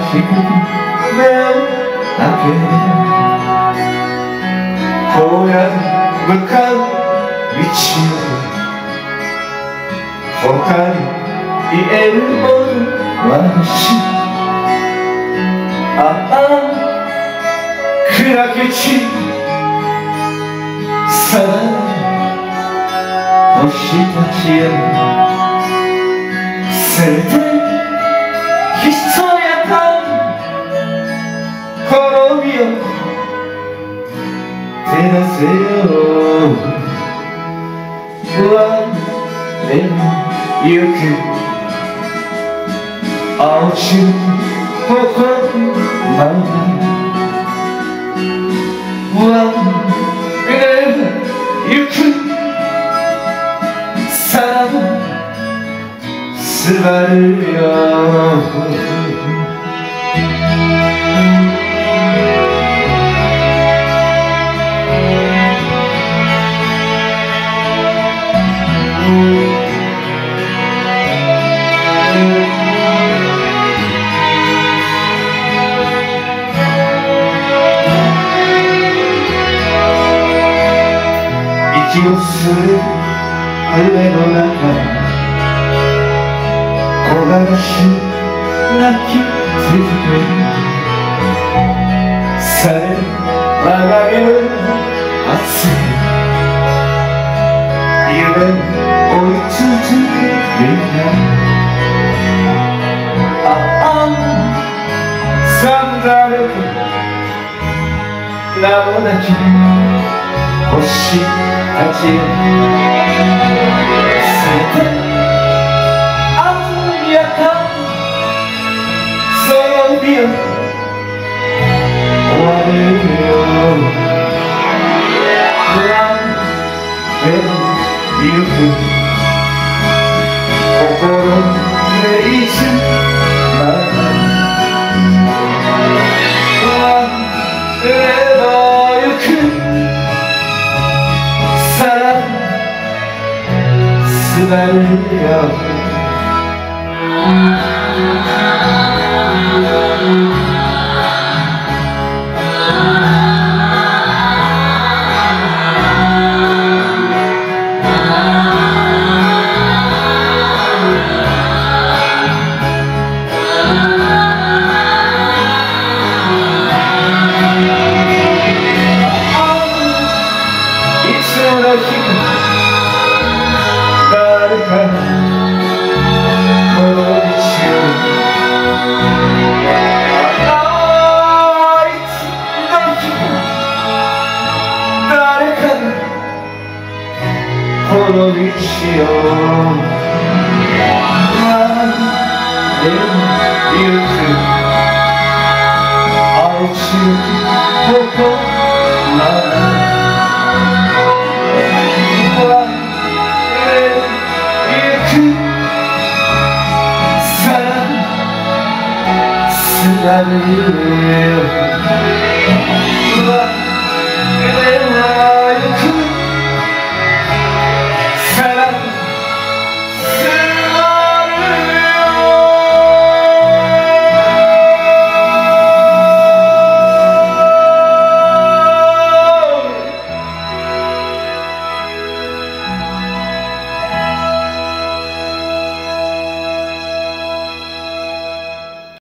く目を開け荒野に向かう道を他に言えるもの私ああ砕け散るさら星たちよせめてひそやかにこの身を照らせよ我へ行く青白誇るまま我へ行くさらばすばるよ息をする胸の中木枯らし泣き続けされ曲がりの熱い夢追い続けていたああさんだれと名もなき星たちよせめて鮮やかその日を終わるよ不安で行く心でいつまで忘ればゆくさらすばるよ誰かこの道をあいつの日誰かこの道を前へ行く青白ここまでさらすばるよ